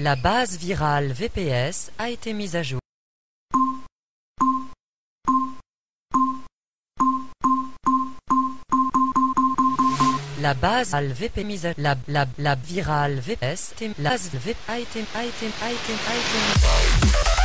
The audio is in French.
La base virale VPS a été mise à jour. La base VP mise à la virale VPS a été